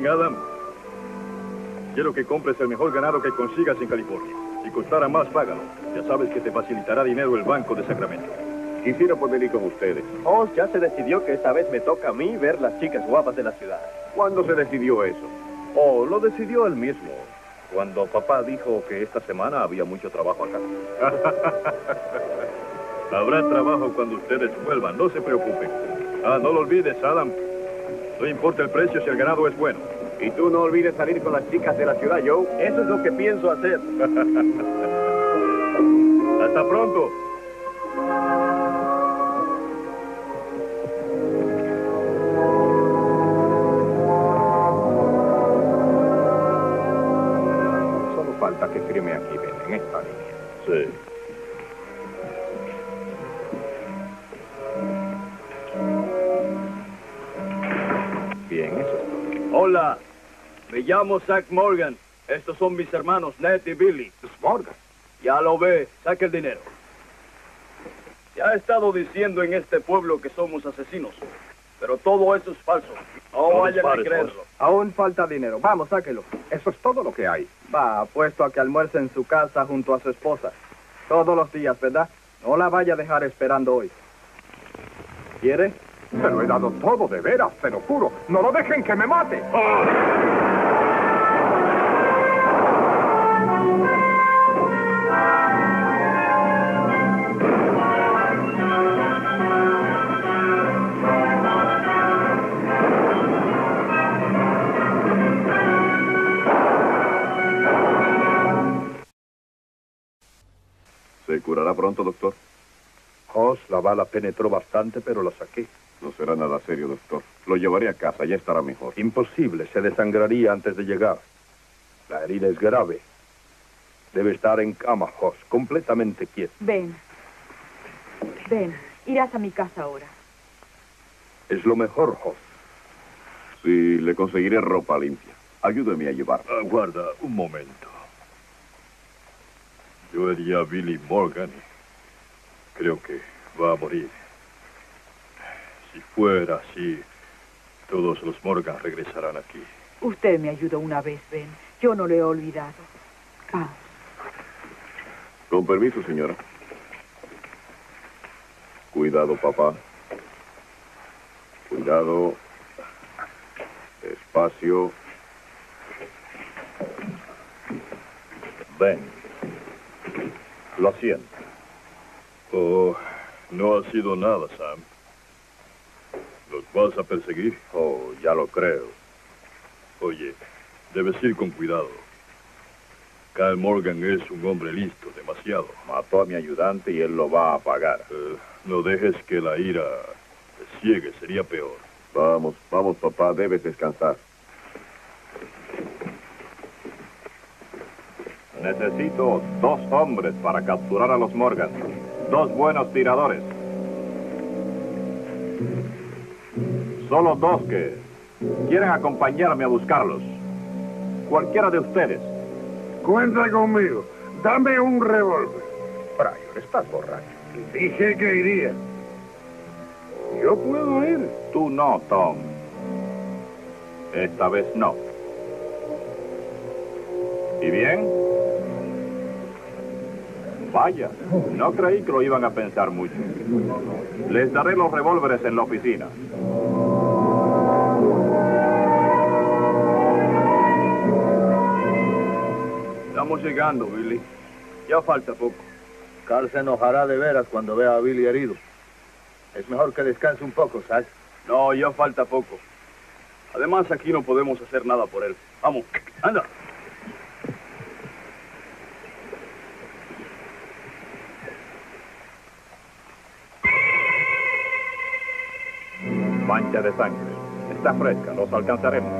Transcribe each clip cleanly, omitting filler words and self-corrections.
Adam. Quiero que compres el mejor ganado que consigas en California. Si costara más, págalo. Ya sabes que te facilitará dinero el Banco de Sacramento. Quisiera poder ir con ustedes. Oh, ya se decidió que esta vez me toca a mí ver las chicas guapas de la ciudad. ¿Cuándo se decidió eso? Oh, lo decidió él mismo. Cuando papá dijo que esta semana había mucho trabajo acá. Habrá trabajo cuando ustedes vuelvan, no se preocupen. Ah, no lo olvides, Adam. No importa el precio si el ganado es bueno. Y tú no olvides salir con las chicas de la ciudad, Joe. Eso es lo que pienso hacer. Hasta pronto. Solo falta que firme aquí, Ben, en esta línea. Sí. Bien, eso es todo. Hola, me llamo Zach Morgan. Estos son mis hermanos Ned y Billy. Morgan. Ya lo ve, saque el dinero. Se ha estado diciendo en este pueblo que somos asesinos, pero todo eso es falso. No vayan a dispares, creerlo. Aún falta dinero. Vamos, sáquelo. Eso es todo lo que hay. Va, apuesto a que almuerce en su casa junto a su esposa. Todos los días, ¿verdad? No la vaya a dejar esperando hoy. ¿Quiere? Se lo he dado todo, de veras, te lo juro. No lo dejen que me mate. ¿Se curará pronto, doctor? Hoss, la bala penetró bastante, pero la saqué. No será nada serio, doctor. Lo llevaré a casa, ya estará mejor. Imposible, se desangraría antes de llegar. La herida es grave. Debe estar en cama, Hoss, completamente quieto. Ven. Ven, irás a mi casa ahora. Es lo mejor, Hoss. Sí, le conseguiré ropa limpia. Ayúdeme a llevarla. Aguarda un momento. Yo hería a Billy Morgan y creo que va a morir. Si fuera así, todos los Morgan regresarán aquí. Usted me ayudó una vez, Ben. Yo no lo he olvidado. Vamos. Con permiso, señora. Cuidado, papá. Cuidado. Despacio. Ven. Lo siento. Oh, no ha sido nada, Sam. ¿Los vas a perseguir? Oh, ya lo creo. Oye, debes ir con cuidado. Kyle Morgan es un hombre listo, demasiado. Mató a mi ayudante y él lo va a pagar. No dejes que la ira te ciegue, sería peor. Vamos, vamos, papá, debes descansar. Necesito 2 hombres para capturar a los Morgan. 2 buenos tiradores. Solo 2 que quieren acompañarme a buscarlos. Cualquiera de ustedes. Cuenta conmigo. Dame un revólver. Pryor, estás borracho. Dije que iría. Yo puedo ir. Tú no, Tom. Esta vez no. ¿Y bien? Vaya, no creí que lo iban a pensar mucho. Les daré los revólveres en la oficina. Estamos llegando, Billy. Ya falta poco. Carl se enojará de veras cuando vea a Billy herido. Es mejor que descanse un poco, Zach. No, ya falta poco. Además, aquí no podemos hacer nada por él. Vamos, anda. Mancha de sangre. Está fresca, los alcanzaremos.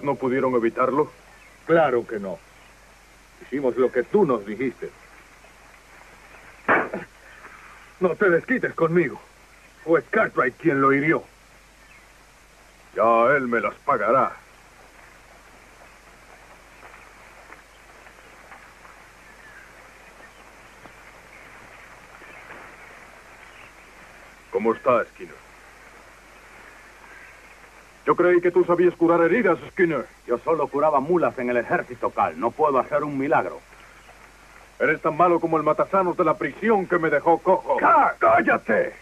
no pudieron evitarlo? Claro que no. Hicimos lo que tú nos dijiste. No te desquites conmigo. Fue Cartwright quien lo hirió. Ya él me las pagará. ¿Cómo está, Skinner? Yo creí que tú sabías curar heridas, Skinner. Yo solo curaba mulas en el ejército, Cal. No puedo hacer un milagro. Eres tan malo como el matasanos de la prisión que me dejó cojo. ¡Cállate!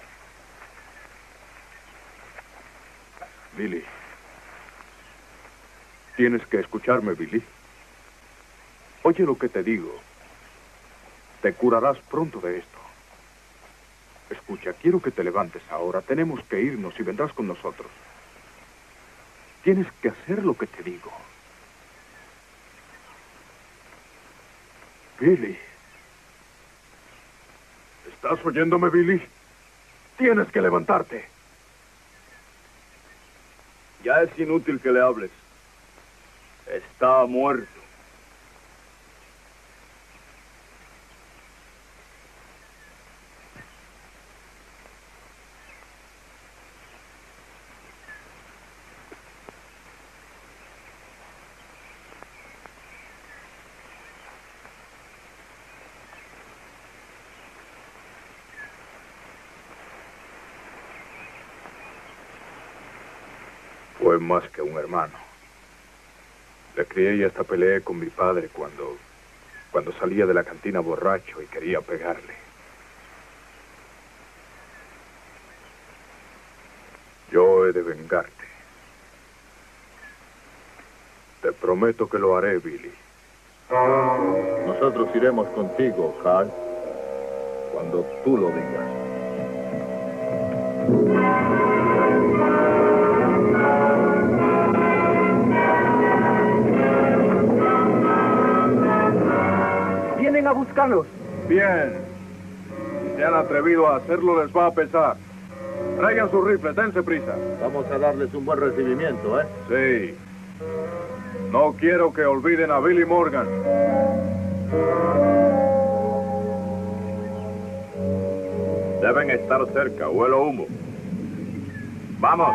Billy. Tienes que escucharme, Billy. Oye lo que te digo. Te curarás pronto de esto. Escucha, quiero que te levantes ahora. Tenemos que irnos y vendrás con nosotros. Tienes que hacer lo que te digo. Billy. ¿Estás oyéndome, Billy? Tienes que levantarte. Ya es inútil que le hables. Está muerto. Fue más que un hermano. Le crié y hasta peleé con mi padre cuando salía de la cantina borracho y quería pegarle. Yo he de vengarte. Te prometo que lo haré, Billy. Nosotros iremos contigo, Carl, cuando tú lo digas. Vienen a buscarlos. Bien. Si se han atrevido a hacerlo, les va a pesar. Traigan sus rifles, dense prisa. Vamos a darles un buen recibimiento, ¿eh? Sí. No quiero que olviden a Billy Morgan. Deben estar cerca, huelo humo. ¡Vamos!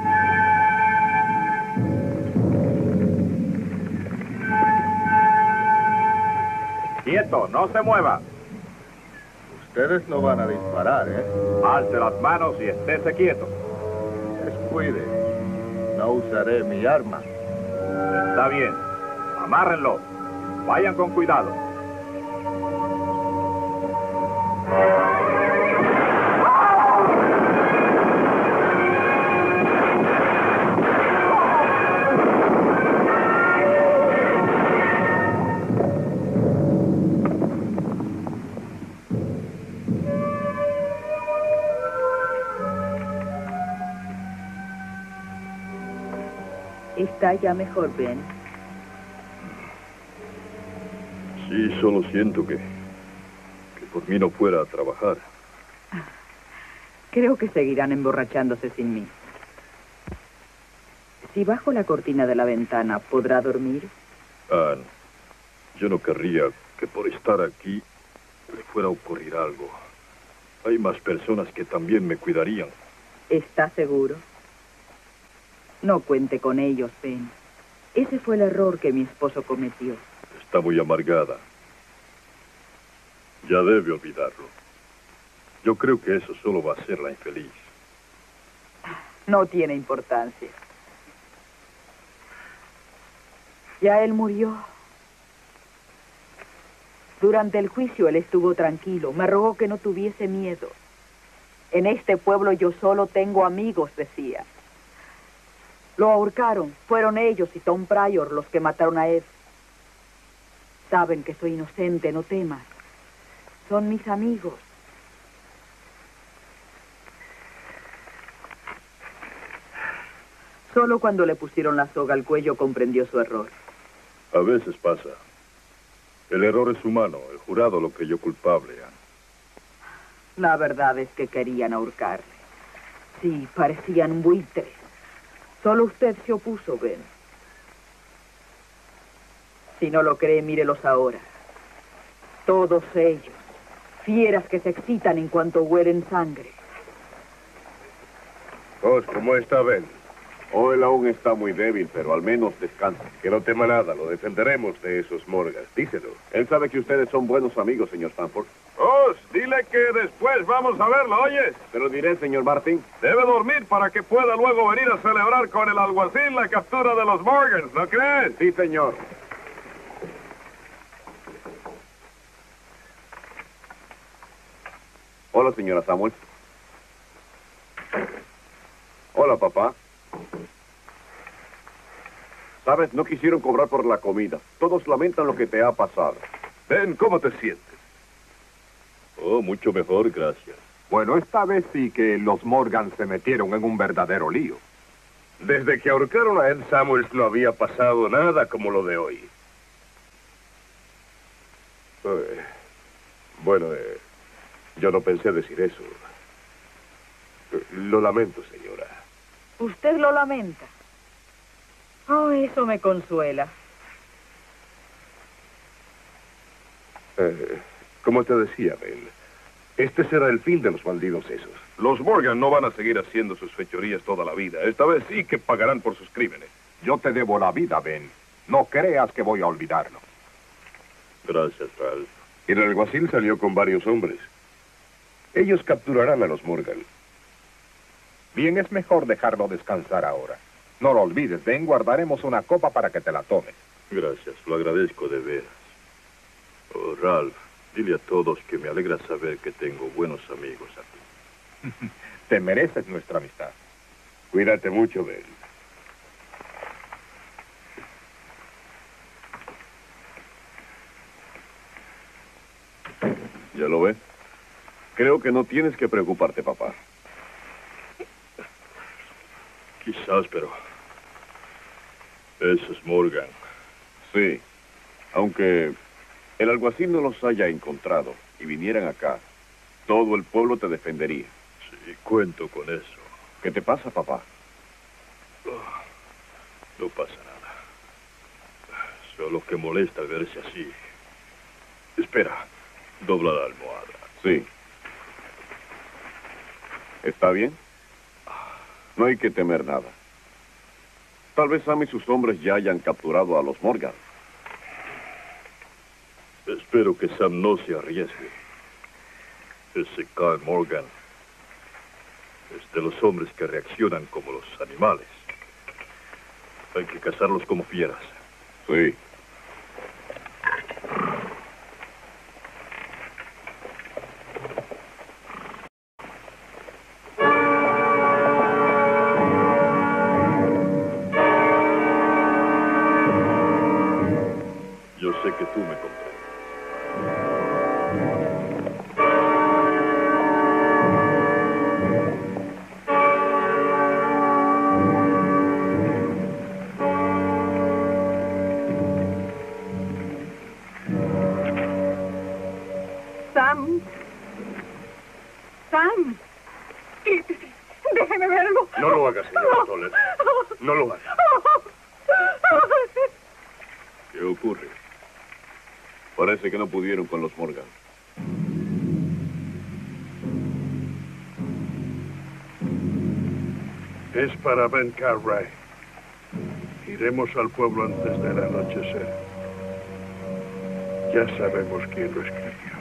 ¡Quieto! ¡No se mueva! Ustedes no van a disparar, ¿eh? Alce las manos y estése quieto. Descuide. No usaré mi arma. Está bien. Amárrenlo. Vayan con cuidado. Está ya mejor, Ben. Sí, solo siento que por mí no fuera a trabajar. Creo que seguirán emborrachándose sin mí. Si bajo la cortina de la ventana, ¿podrá dormir? Ann, yo no querría que por estar aquí le fuera a ocurrir algo. Hay más personas que también me cuidarían. ¿Está seguro? No cuente con ellos, Ben. Ese fue el error que mi esposo cometió. Está muy amargada. Ya debe olvidarlo. Yo creo que eso solo va a hacerla infeliz. No tiene importancia. Ya él murió. Durante el juicio él estuvo tranquilo. Me rogó que no tuviese miedo. En este pueblo yo solo tengo amigos, decía. Lo ahorcaron. Fueron ellos y Tom Pryor los que mataron a Ed. Saben que soy inocente, no temas. Son mis amigos. Solo cuando le pusieron la soga al cuello comprendió su error. A veces pasa. El error es humano. El jurado lo creyó culpable, Ann. La verdad es que querían ahorcarle. Sí, parecían buitres. Solo usted se opuso, Ben. Si no lo cree, mírelos ahora. Todos ellos, fieras que se excitan en cuanto huelen sangre. ¿Cómo está Ben? Oh, él aún está muy débil, pero al menos descansa. Que no tema nada, lo defenderemos de esos Morgans. Díselo. Él sabe que ustedes son buenos amigos, señor Stanford. Dile que después vamos a verlo, ¿oyes? Se lo diré, señor Martin. Debe dormir para que pueda luego venir a celebrar con el alguacil la captura de los Morgans, ¿no crees? Sí, señor. Hola, señora Samuel. Hola, papá. Sabes, no quisieron cobrar por la comida. Todos lamentan lo que te ha pasado. Ben, ¿cómo te sientes? Oh, mucho mejor, gracias. Bueno, esta vez sí que los Morgan se metieron en un verdadero lío. Desde que ahorcaron a Ed Samuels no había pasado nada como lo de hoy. Yo no pensé decir eso. Lo lamento, señora. ¿Usted lo lamenta? Oh, eso me consuela. Como te decía, Ben, este será el fin de los bandidos esos. Los Morgan no van a seguir haciendo sus fechorías toda la vida. Esta vez sí que pagarán por sus crímenes. Yo te debo la vida, Ben. No creas que voy a olvidarlo. Gracias, Ralph. Y el alguacil salió con varios hombres. Ellos capturarán a los Morgan. Bien, es mejor dejarlo descansar ahora. No lo olvides, Ben, guardaremos una copa para que te la tomes. Gracias, lo agradezco de veras. Oh, Ralph, dile a todos que me alegra saber que tengo buenos amigos aquí. Te mereces nuestra amistad. Cuídate mucho, Ben. ¿Ya lo ves? Creo que no tienes que preocuparte, papá. Quizás, pero... esos Morgan. Sí. Aunque el alguacil no los haya encontrado y vinieran acá, todo el pueblo te defendería. Sí, cuento con eso. ¿Qué te pasa, papá? No pasa nada. Solo que molesta verse así. Espera, dobla la almohada. Sí. ¿Está bien? No hay que temer nada. Tal vez Sam y sus hombres ya hayan capturado a los Morgan. Espero que Sam no se arriesgue. Ese Carl Morgan es de los hombres que reaccionan como los animales. Hay que cazarlos como fieras. Sí. Yo sé que tú me comprendes. Sam. Sam. Déjeme verlo. No lo hagas, señora Toller. No lo hagas. ¿Qué ocurre? Parece que no pudieron con los Morgan. Es para Ben Cartwright. Iremos al pueblo antes del anochecer. Ya sabemos quién lo escribió.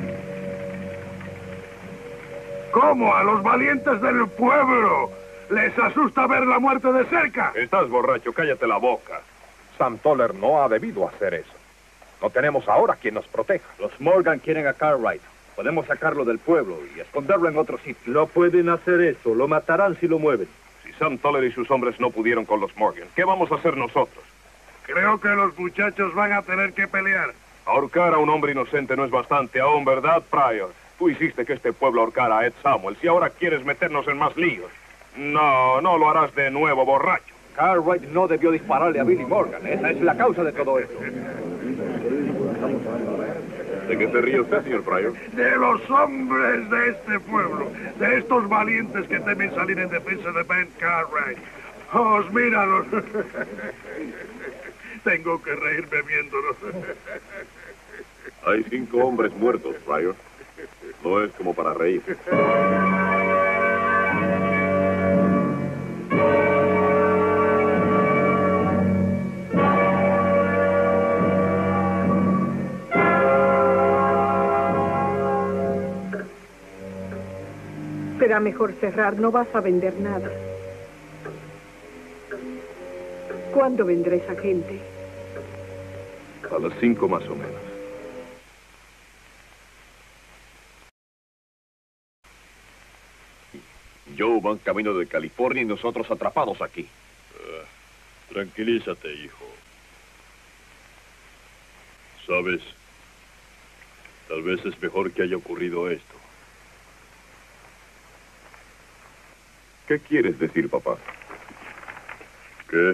¿Cómo? ¿A los valientes del pueblo les asusta ver la muerte de cerca? Estás borracho, cállate la boca. Sam Toller no ha debido hacer eso. No tenemos ahora quien nos proteja. Los Morgan quieren a Cartwright. Podemos sacarlo del pueblo y esconderlo en otro sitio. No pueden hacer eso. Lo matarán si lo mueven. Si Sam Toller y sus hombres no pudieron con los Morgan, ¿qué vamos a hacer nosotros? Creo que los muchachos van a tener que pelear. Ahorcar a un hombre inocente no es bastante aún, ¿verdad, Pryor? Tú hiciste que este pueblo ahorcara a Ed Samuels y ahora quieres meternos en más líos. No, no lo harás de nuevo, borracho. Cartwright no debió dispararle a Billy Morgan. Esa es la causa de todo esto. ¿De qué se ríe usted, señor Pryor? De los hombres de este pueblo, de estos valientes que temen salir en defensa de Ben Cartwright. ¡Os míralos! Tengo que reírme viéndolo. Hay 5 hombres muertos, Pryor. No es como para reír. Será mejor cerrar, no vas a vender nada. ¿Cuándo vendrá esa gente? A las 5 más o menos. Joe van camino de California y nosotros atrapados aquí. Tranquilízate, hijo. ¿Sabes? Tal vez es mejor que haya ocurrido esto. ¿Qué quieres decir, papá? ¿Qué?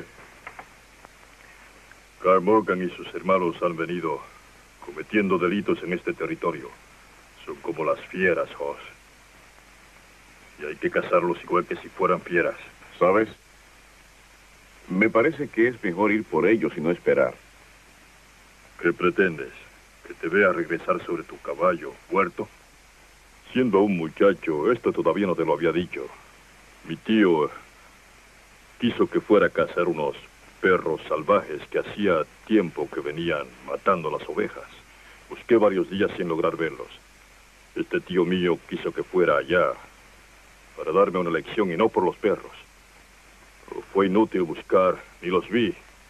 Carl Morgan y sus hermanos han venido cometiendo delitos en este territorio. Son como las fieras, Hoss. Y hay que cazarlos igual que si fueran fieras. ¿Sabes? Me parece que es mejor ir por ellos y no esperar. ¿Qué pretendes? ¿Que te vea regresar sobre tu caballo, muerto? Siendo un muchacho, esto todavía no te lo había dicho. Mi tío quiso que fuera a cazar unos perros salvajes que hacía tiempo que venían matando las ovejas. Busqué varios días sin lograr verlos. Este tío mío quiso que fuera allá para darme una lección y no por los perros. Pero fue inútil buscar, ni los vi.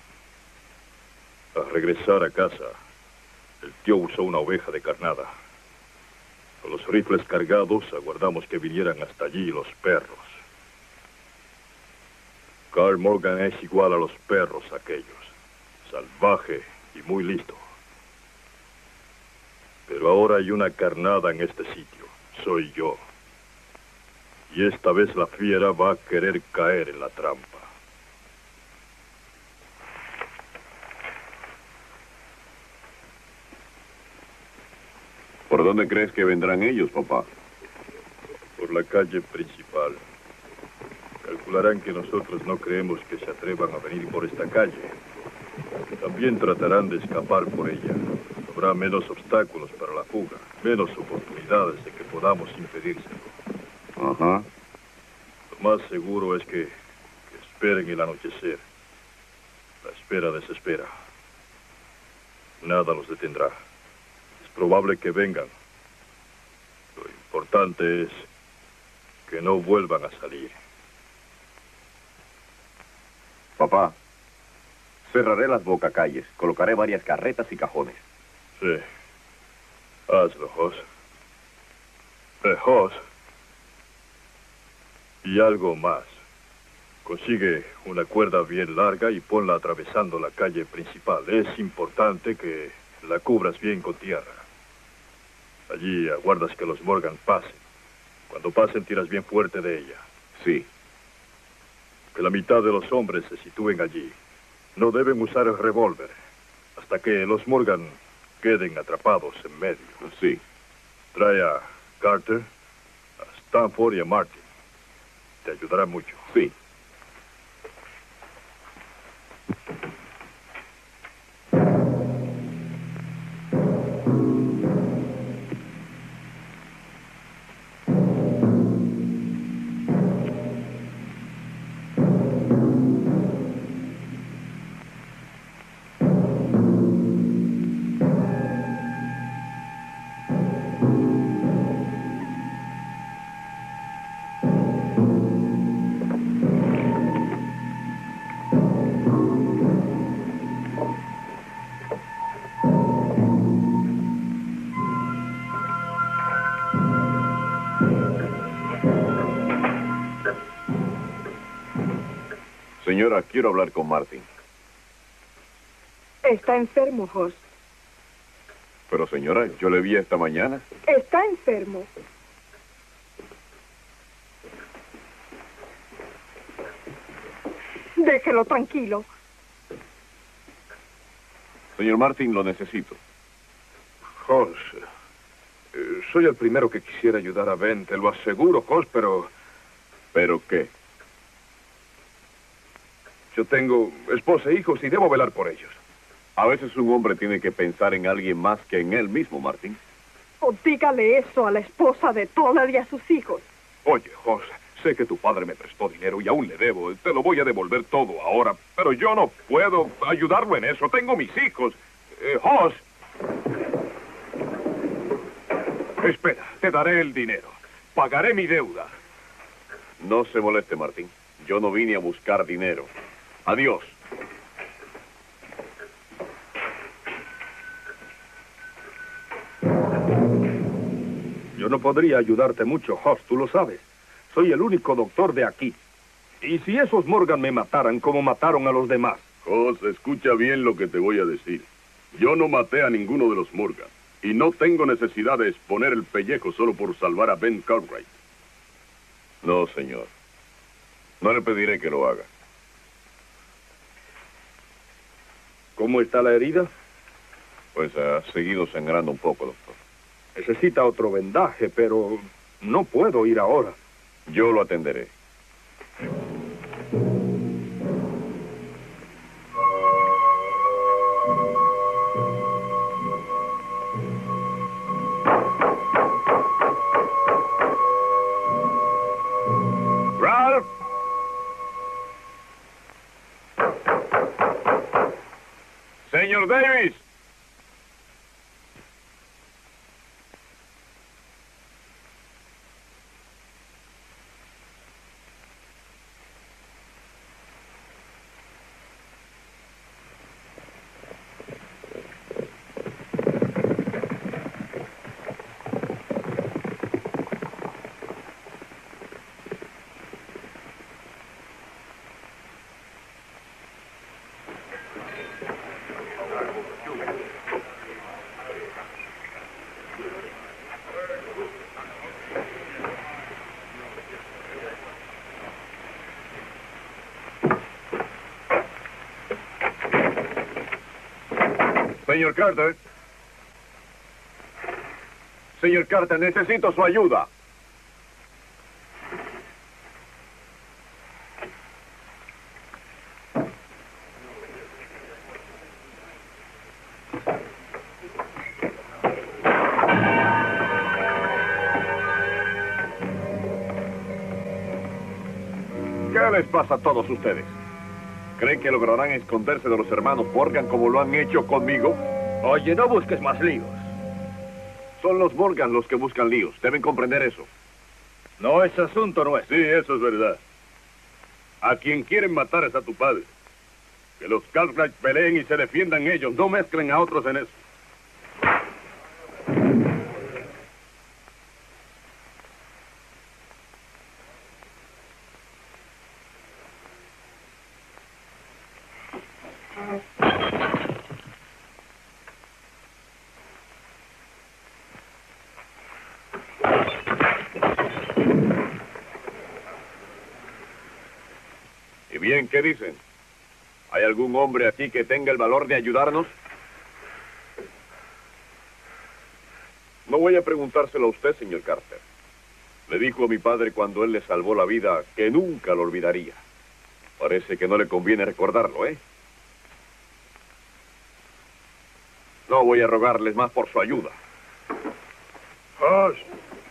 Al regresar a casa, el tío usó una oveja de carnada. Con los rifles cargados, aguardamos que vinieran hasta allí los perros. Carl Morgan es igual a los perros aquellos. Salvaje y muy listo. Pero ahora hay una carnada en este sitio. Soy yo. Y esta vez la fiera va a querer caer en la trampa. ¿Por dónde crees que vendrán ellos, papá? Por la calle principal. Calcularán que nosotros no creemos que se atrevan a venir por esta calle. También tratarán de escapar por ella. Habrá menos obstáculos para la fuga, menos oportunidades de que podamos impedírselo. Ajá. Lo más seguro es que esperen el anochecer. La espera desespera. Nada los detendrá. Es probable que vengan. Lo importante es que no vuelvan a salir. Papá, cerraré las bocacalles, colocaré varias carretas y cajones. Sí. Hazlo, Hoss. Hoss. Y algo más. Consigue una cuerda bien larga y ponla atravesando la calle principal. Es importante que la cubras bien con tierra. Allí aguardas que los Morgan pasen. Cuando pasen, tiras bien fuerte de ella. Sí. Que la mitad de los hombres se sitúen allí. No deben usar el revólver hasta que los Morgan queden atrapados en medio. Sí. Trae a Carter, a Stanford y a Martin. Te ayudará mucho. Sí. Señora, quiero hablar con Martin. Está enfermo, Hoss. Pero señora, yo le vi esta mañana. Está enfermo. Déjelo tranquilo. Señor Martin, lo necesito. Hoss, soy el primero que quisiera ayudar a Ben, te lo aseguro, Hoss, pero... ¿Pero qué? Yo tengo esposa e hijos y debo velar por ellos. A veces un hombre tiene que pensar en alguien más que en él mismo, Martín. O dígale eso a la esposa de Donald y a sus hijos. Oye, Hoss, sé que tu padre me prestó dinero y aún le debo. Te lo voy a devolver todo ahora, pero yo no puedo ayudarlo en eso. Tengo mis hijos. Hoss. Espera, te daré el dinero. Pagaré mi deuda. No se moleste, Martín. Yo no vine a buscar dinero. Adiós. Yo no podría ayudarte mucho, Hoss, tú lo sabes. Soy el único doctor de aquí. Y si esos Morgan me mataran como mataron a los demás. Hoss, escucha bien lo que te voy a decir. Yo no maté a ninguno de los Morgan. Y no tengo necesidad de exponer el pellejo solo por salvar a Ben Cartwright. No, señor. No le pediré que lo haga. ¿Cómo está la herida? Pues ha seguido sangrando un poco, doctor. Necesita otro vendaje, pero no puedo ir ahora. Yo lo atenderé. Ralph. Señor Davis. Señor Carter. Señor Carter, necesito su ayuda. ¿Qué les pasa a todos ustedes? ¿Creen que lograrán esconderse de los hermanos Morgan como lo han hecho conmigo? Oye, no busques más líos. Son los Morgan los que buscan líos. Deben comprender eso. No es asunto nuestro. Sí, eso es verdad. A quien quieren matar es a tu padre. Que los Cartwright peleen y se defiendan ellos. No mezclen a otros en eso. ¿Y bien, qué dicen? ¿Hay algún hombre aquí que tenga el valor de ayudarnos? No voy a preguntárselo a usted, señor Carter. Le dijo a mi padre cuando él le salvó la vida que nunca lo olvidaría. Parece que no le conviene recordarlo, ¿eh? No voy a rogarles más por su ayuda. Hoss.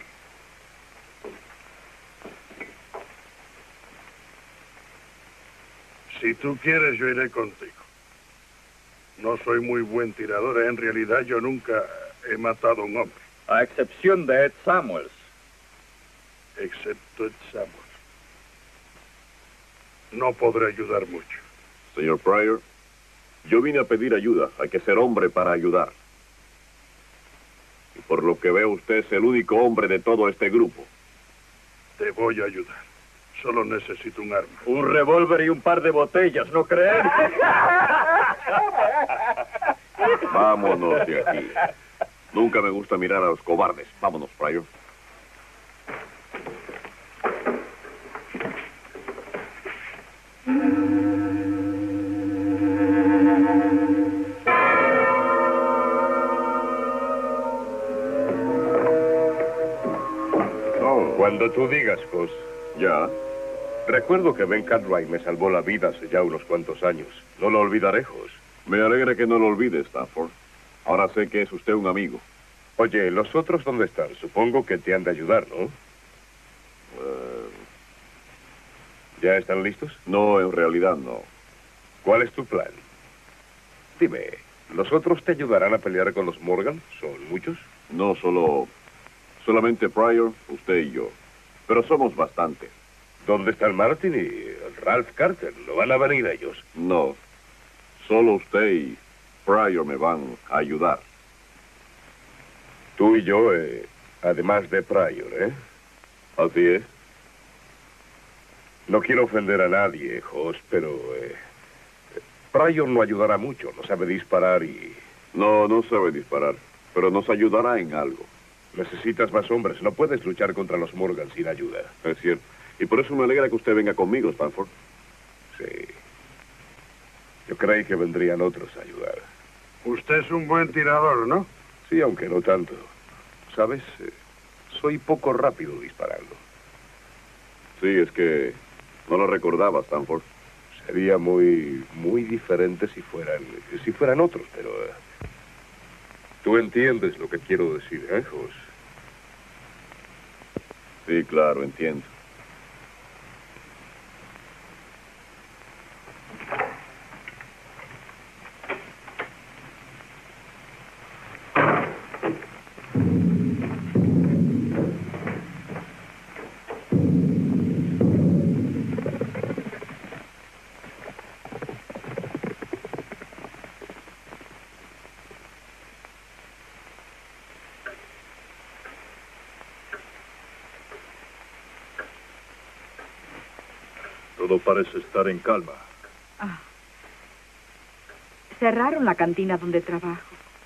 Si tú quieres, yo iré contigo. No soy muy buen tirador. En realidad, yo nunca he matado a un hombre. A excepción de Ed Samuels. Excepto Ed Samuels. No podré ayudar mucho. Señor Pryor, yo vine a pedir ayuda. Hay que ser hombre para ayudar. Y por lo que veo, usted es el único hombre de todo este grupo. Te voy a ayudar. Solo necesito un arma. Un revólver y un par de botellas, ¿no creen? Vámonos de aquí. Nunca me gusta mirar a los cobardes. Vámonos, Pryor. Cuando tú digas, Hoss. Ya. Recuerdo que Ben Cartwright me salvó la vida hace ya unos cuantos años. No lo olvidaré, Hoss. Me alegra que no lo olvide, Stanford. Ahora sé que es usted un amigo. Oye, ¿los otros dónde están? Supongo que te han de ayudar, ¿no? ¿Ya están listos? No, en realidad no. ¿Cuál es tu plan? Dime, ¿los otros te ayudarán a pelear con los Morgan? ¿Son muchos? No solamente Pryor, usted y yo. Pero somos bastantes. ¿Dónde están Martin y el Ralph Carter? ¿No van a venir ellos? No. Solo usted y Pryor me van a ayudar. Tú y yo, además de Pryor, ¿eh? Así es. No quiero ofender a nadie, Hoss, pero Pryor no ayudará mucho. No sabe disparar y... No sabe disparar, pero nos ayudará en algo. Necesitas más hombres. No puedes luchar contra los Morgan sin ayuda. Es cierto. Y por eso me alegra que usted venga conmigo, Stanford. Sí. Yo creí que vendrían otros a ayudar. Usted es un buen tirador, ¿no? Sí, aunque no tanto. ¿Sabes? Soy poco rápido disparando. Sí, es que no lo recordaba, Stanford. Sería muy diferente si fueran otros, pero... tú entiendes lo que quiero decir, ¿eh, Hoss? Sí, claro, entiendo. Todo parece estar en calma. Ah. Cerraron la cantina donde trabajo.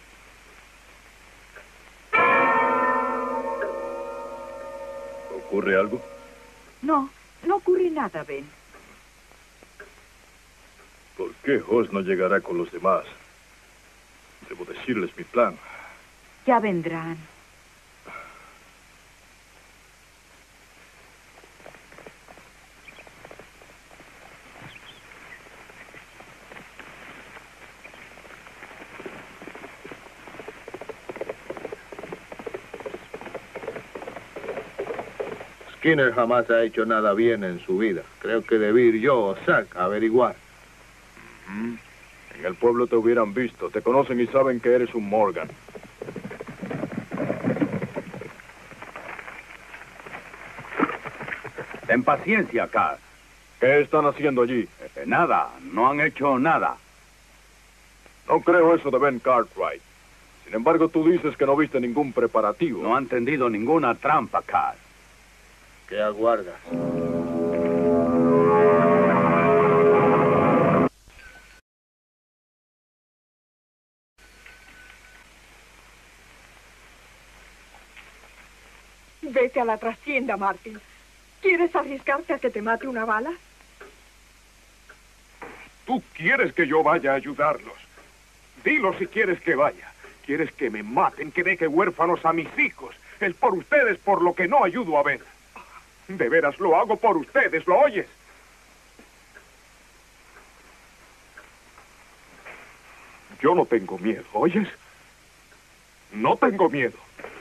¿Ocurre algo? No ocurre nada, Ben. ¿Por qué Hoss no llegará con los demás? Debo decirles mi plan. Ya vendrán. Skinner jamás ha hecho nada bien en su vida. Creo que debí ir yo o Zack a averiguar. En el pueblo te hubieran visto. Te conocen y saben que eres un Morgan. Ten paciencia, Carl. ¿Qué están haciendo allí? Nada, no han hecho nada. No creo eso de Ben Cartwright. Sin embargo, tú dices que no viste ningún preparativo. No han tendido ninguna trampa, Carl. ¿Qué aguardas? Vete a la trastienda, Martin. ¿Quieres arriesgarte a que te mate una bala? Tú quieres que yo vaya a ayudarlos. Dilo si quieres que vaya. Quieres que me maten, que deje huérfanos a mis hijos. Es por ustedes por lo que no ayudo a Ben. De veras lo hago por ustedes, ¿lo oyes? Yo no tengo miedo, ¿oyes? No tengo miedo.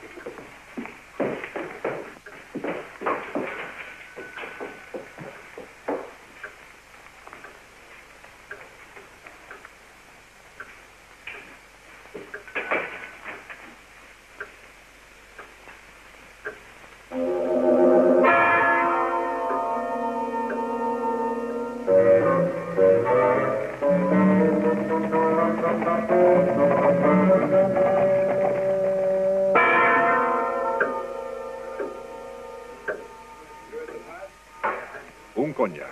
Un coñac.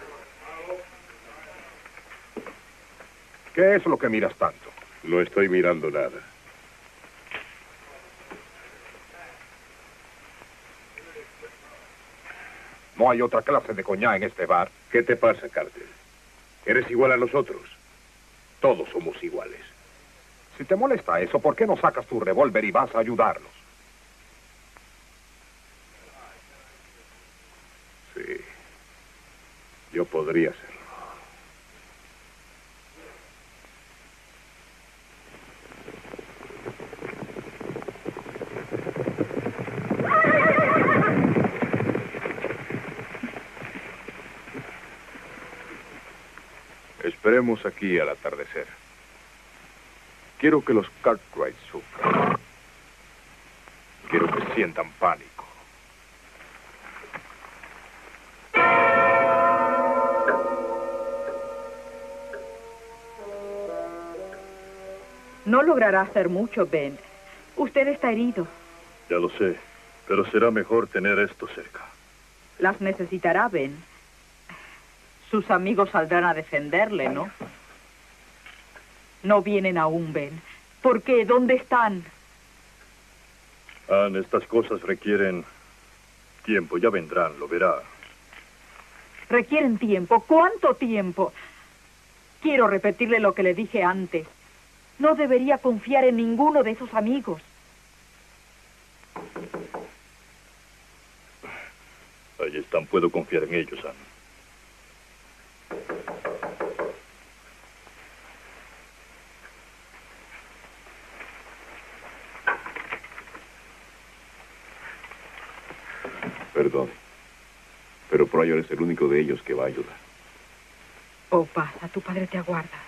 ¿Qué es lo que miras tanto? No estoy mirando nada. No hay otra clase de coñac en este bar. ¿Qué te pasa, Carter? ¿Eres igual a nosotros? Todos somos iguales. Si te molesta eso, ¿por qué no sacas tu revólver y vas a ayudarlos? Sí. Yo podría hacerlo. Esperemos aquí al atardecer. Quiero que los Cartwright sufran. Quiero que sientan pánico. No logrará hacer mucho, Ben. Usted está herido. Ya lo sé, pero será mejor tener esto cerca. Las necesitará, Ben. Sus amigos saldrán a defenderle, ¿no? No vienen aún, Ben. ¿Por qué? ¿Dónde están? Anne, estas cosas requieren tiempo. Ya vendrán, lo verá. Requieren tiempo. ¿Cuánto tiempo? Quiero repetirle lo que le dije antes. No debería confiar en ninguno de esos amigos. Ahí están, puedo confiar en ellos, Anne. Perdón, pero Pryor es el único de ellos que va a ayudar. Oh, pasa, tu padre te aguarda.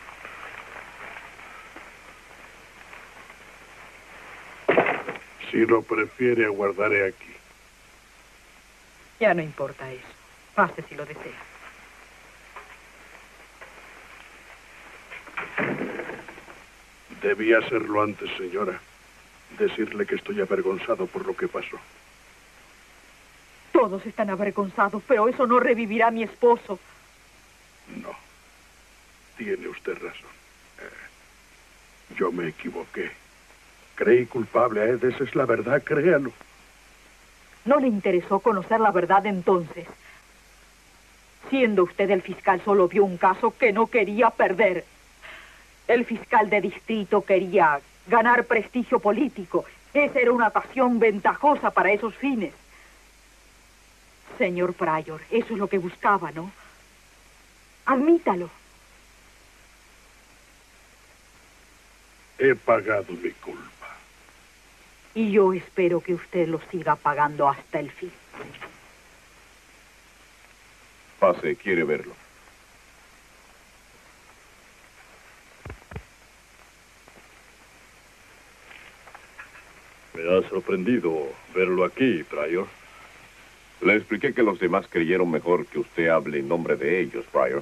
Si lo prefiere, aguardaré aquí. Ya no importa eso. Pase si lo desea. Debí hacerlo antes, señora. Decirle que estoy avergonzado por lo que pasó. Todos están avergonzados, pero eso no revivirá a mi esposo. No. Tiene usted razón. Yo me equivoqué. Creí culpable a Ed, esa es la verdad, créalo. No le interesó conocer la verdad entonces. Siendo usted el fiscal, solo vio un caso que no quería perder. El fiscal de distrito quería ganar prestigio político. Esa era una pasión ventajosa para esos fines. Señor Pryor, eso es lo que buscaba, ¿no? Admítalo. He pagado mi culpa. Y yo espero que usted lo siga pagando hasta el fin. Pase, quiere verlo. Me ha sorprendido verlo aquí, Pryor. Le expliqué que los demás creyeron mejor que usted hable en nombre de ellos, Pryor.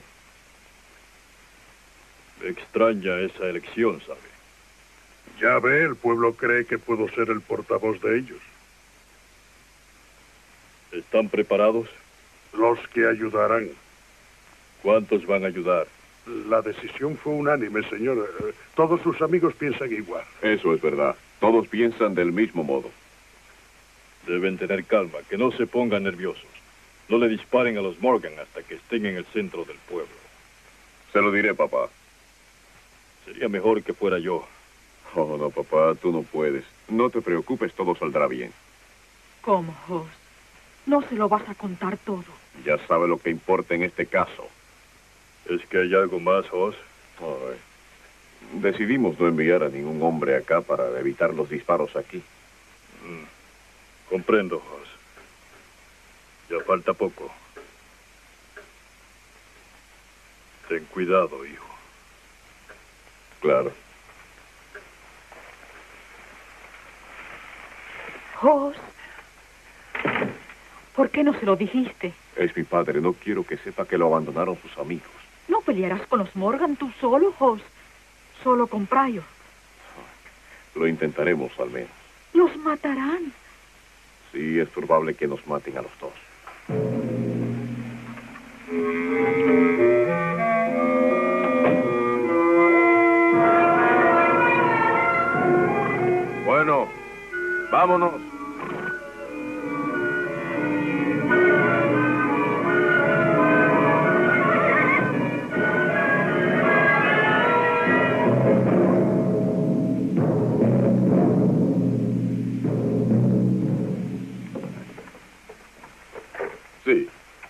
Me extraña esa elección, ¿sabe? Ya ve, el pueblo cree que puedo ser el portavoz de ellos. ¿Están preparados? Los que ayudarán. ¿Cuántos van a ayudar? La decisión fue unánime, señor. Todos sus amigos piensan igual. Eso es verdad. Todos piensan del mismo modo. Deben tener calma, que no se pongan nerviosos. No le disparen a los Morgan hasta que estén en el centro del pueblo. Se lo diré, papá. Sería mejor que fuera yo. Oh, no, papá, tú no puedes. No te preocupes, todo saldrá bien. ¿Cómo, Hoss? No se lo vas a contar todo. Ya sabe lo que importa en este caso. ¿Es que hay algo más, Hoss? Ay. Decidimos no enviar a ningún hombre acá para evitar los disparos aquí. Comprendo, Hoss. Ya falta poco. Ten cuidado, hijo. Claro. Hoss, ¿por qué no se lo dijiste? Es mi padre. No quiero que sepa que lo abandonaron sus amigos. ¿No pelearás con los Morgan tú solo, Hoss? Solo con Pryor. Lo intentaremos, al menos. Los matarán. Sí, es probable que nos maten a los dos. Bueno, vámonos. Sí.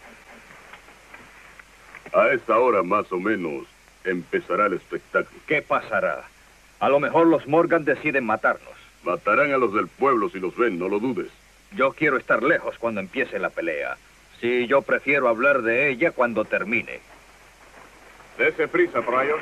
A esta hora, más o menos, empezará el espectáculo. ¿Qué pasará? A lo mejor los Morgan deciden matarnos. Matarán a los del pueblo si los ven, no lo dudes. Yo quiero estar lejos cuando empiece la pelea. Sí, yo prefiero hablar de ella cuando termine. Dese prisa, Pryor.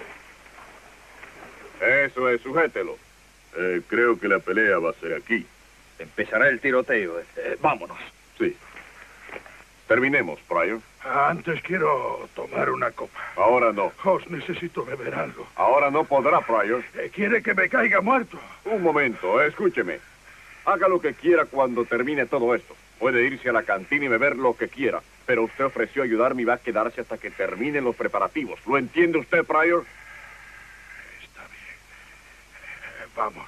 Eso es, sujételo. Creo que la pelea va a ser aquí. Empezará el tiroteo. Vámonos. Sí. Terminemos, Pryor. Antes quiero tomar una copa. Ahora no. Os necesito beber algo. Ahora no podrá, Pryor. ¿Quiere que me caiga muerto? Un momento, escúcheme. Haga lo que quiera cuando termine todo esto. Puede irse a la cantina y beber lo que quiera. Pero usted ofreció ayudarme y va a quedarse hasta que terminen los preparativos. ¿Lo entiende usted, Pryor? Está bien. Vamos.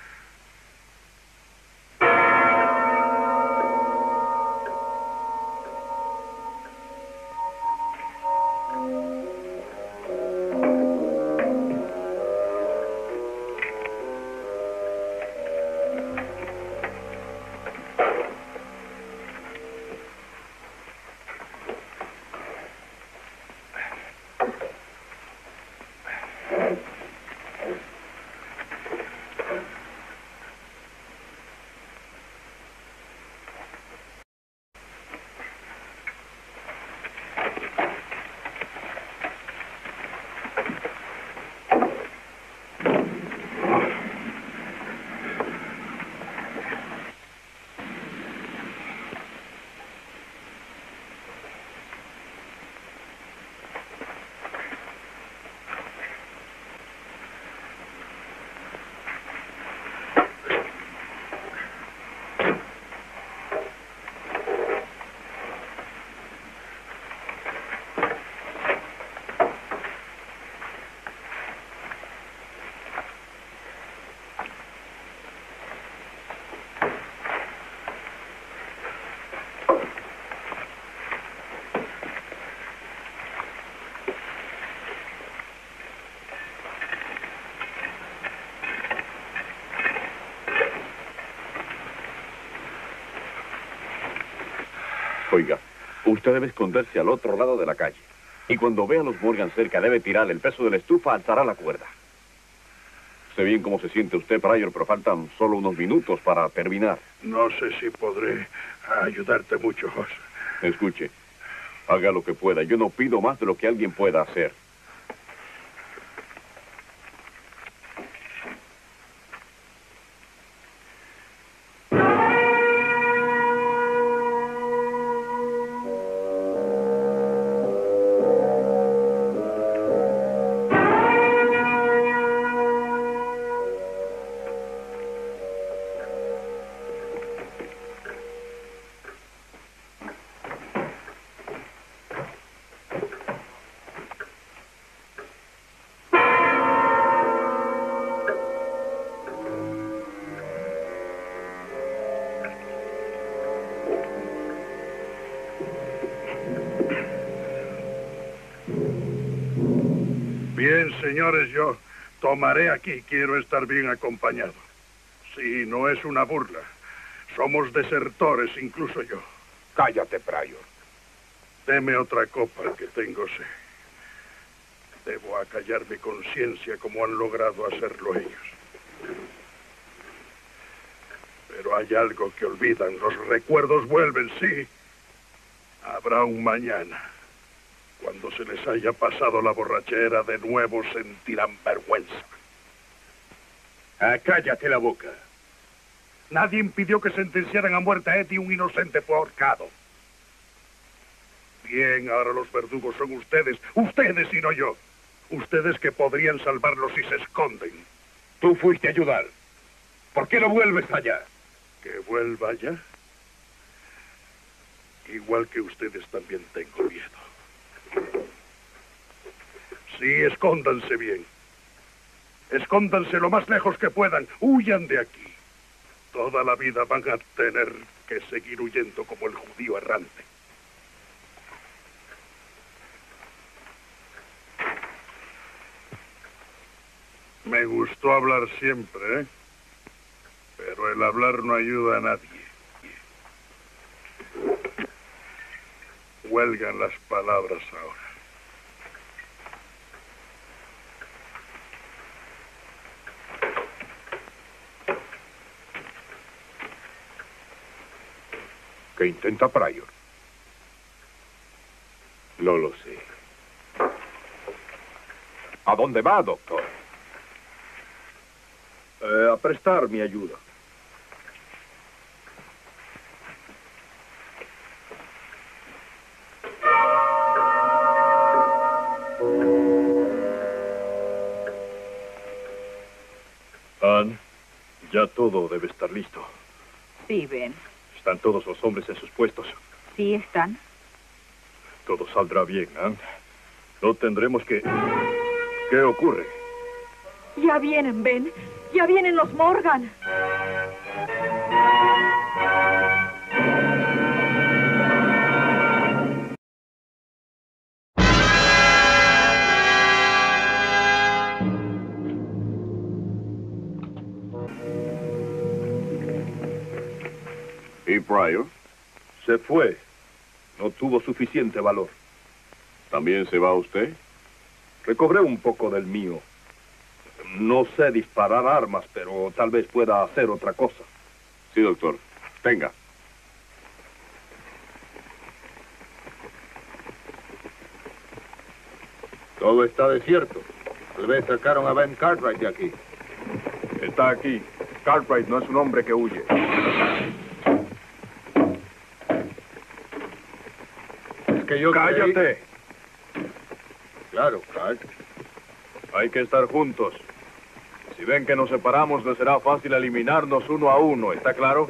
Oiga, usted debe esconderse al otro lado de la calle. Y cuando vea a los Morgan cerca, debe tirar el peso de la estufa, alzará la cuerda. Sé bien cómo se siente usted, Pryor, pero faltan solo unos minutos para terminar. No sé si podré ayudarte mucho, Hoss. Escuche, haga lo que pueda. Yo no pido más de lo que alguien pueda hacer. Bien, señores, yo tomaré aquí. Quiero estar bien acompañado. Sí, no es una burla. Somos desertores, incluso yo. Cállate, Pryor. Deme otra copa, que tengo sed. Debo acallar mi conciencia como han logrado hacerlo ellos. Pero hay algo que olvidan. Los recuerdos vuelven, sí. Habrá un mañana. Cuando se les haya pasado la borrachera, de nuevo sentirán vergüenza. Cállate la boca. Nadie impidió que sentenciaran a muerte a Eddie, un inocente fue ahorcado. Bien, ahora los verdugos son ustedes. Ustedes y no yo. Ustedes que podrían salvarlos si se esconden. Tú fuiste a ayudar. ¿Por qué no vuelves allá? ¿Que vuelva allá? Igual que ustedes también tengo miedo. Sí, escóndanse bien. Escóndanse lo más lejos que puedan. Huyan de aquí. Toda la vida van a tener que seguir huyendo como el judío errante. Me gustó hablar siempre, ¿eh? Pero el hablar no ayuda a nadie. Huelgan las palabras ahora. ¿Qué intenta Pryor? No lo sé. ¿A dónde va, doctor? A prestar mi ayuda. Anne, ya todo debe estar listo. Sí, Ben. ¿Están todos los hombres en sus puestos? Sí están. Todo saldrá bien, Anne. No tendremos que... ¿Qué ocurre? Ya vienen, Ben. Ya vienen los Morgan. ¿Y Pryor? Se fue. No tuvo suficiente valor. ¿También se va usted? Recobré un poco del mío. No sé disparar armas, pero tal vez pueda hacer otra cosa. Sí, doctor. Tenga. Todo está desierto. Tal vez sacaron a Ben Cartwright de aquí. Está aquí. Cartwright no es un hombre que huye. Es que yo ¡Cállate! Claro, Carl. Hay que estar juntos. Si ven que nos separamos, les será fácil eliminarnos uno a uno. ¿Está claro?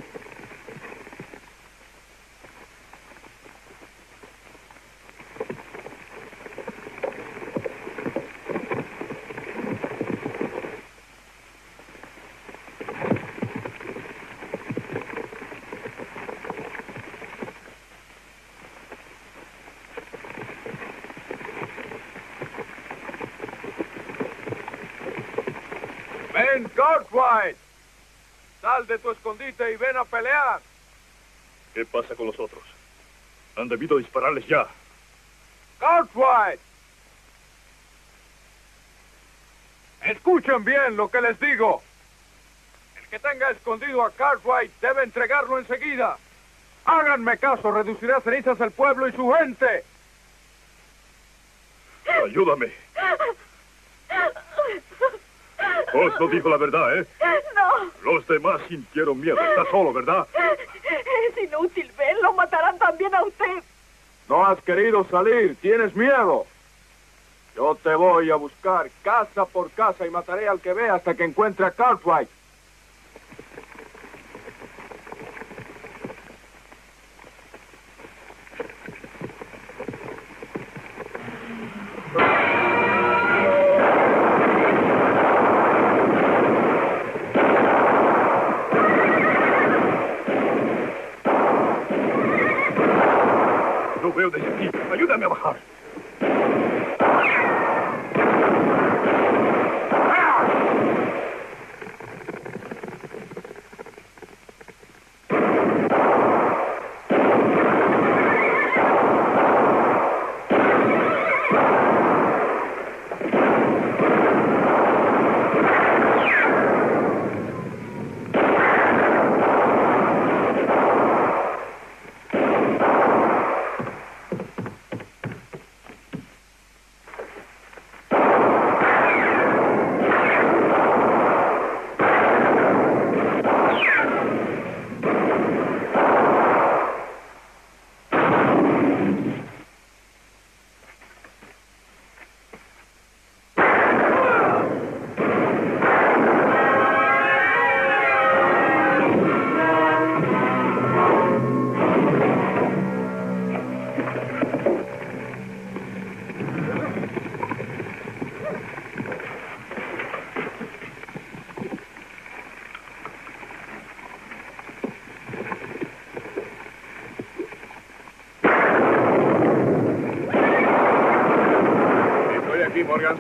¡Ben Cartwright! ¡Sal de tu escondite y ven a pelear! ¿Qué pasa con los otros? Han debido dispararles ya. ¡Cartwright! Escuchen bien lo que les digo. El que tenga escondido a Cartwright debe entregarlo enseguida. Háganme caso, reducirá a cenizas el pueblo y su gente. Ayúdame. Oz no dijo la verdad, ¿eh? No. Los demás sintieron miedo. Está solo, ¿verdad? Es inútil, Ben. Lo matarán también a usted. No has querido salir, tienes miedo. Yo te voy a buscar casa por casa y mataré al que vea hasta que encuentre a Cartwright. No veo desde aquí. Ayúdame a bajar. Estoy aquí, Morgan.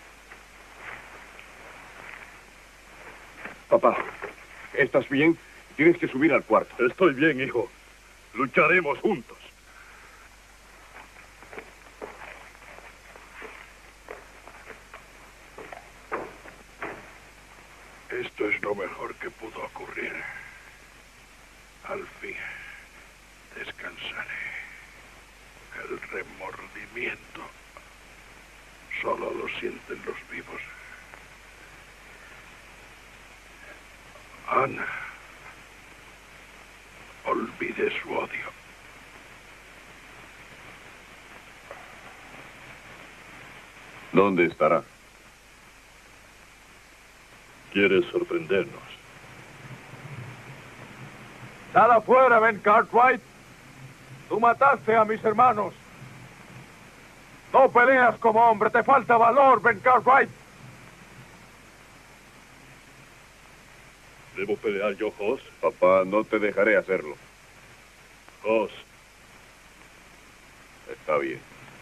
Papá, ¿estás bien? Tienes que subir al cuarto. Estoy bien, hijo. Lucharemos juntos. Esto es lo mejor que pudo ocurrir. Al fin, descansaré. El remordimiento solo lo sienten los vivos. Ana, olvide su odio. ¿Dónde estará? Quiere sorprendernos. ¡Sal afuera, Ben Cartwright! Tú mataste a mis hermanos. No peleas como hombre, te falta valor, Ben Cartwright. ¿Debo pelear yo, Hoss? Papá, no te dejaré hacerlo. Hoss. Está bien.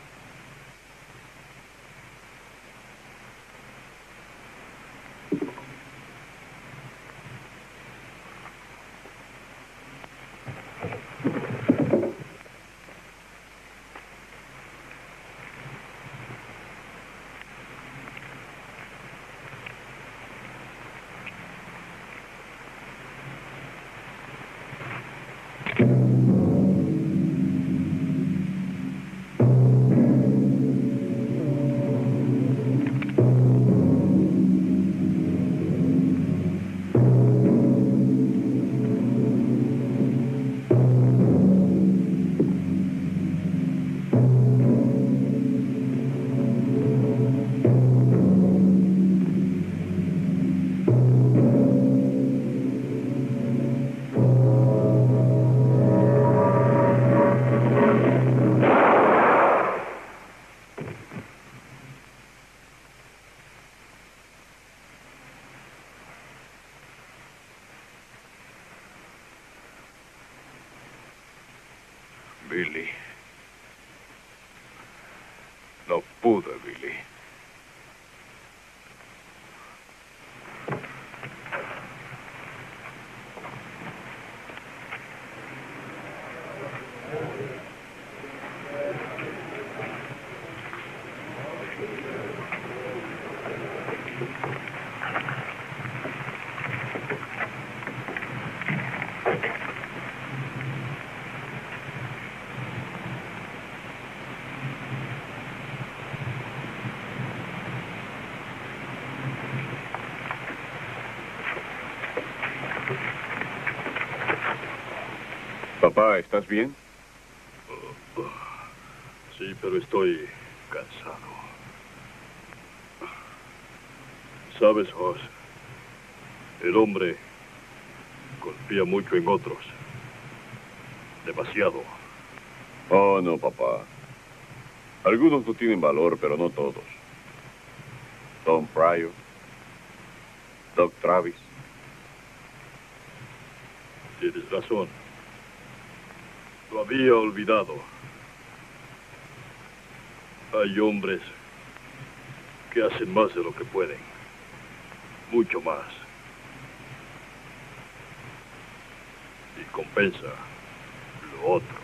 Billy. No pude, Billy. Papá, ¿estás bien? Sí, pero estoy cansado. ¿Sabes, Hoss? El hombre confía mucho en otros. Demasiado. Oh, no, papá. Algunos no tienen valor, pero no todos. Tom Pryor, Doc Travis. Tienes razón. Lo había olvidado. Hay hombres que hacen más de lo que pueden. Mucho más. Y compensa lo otro.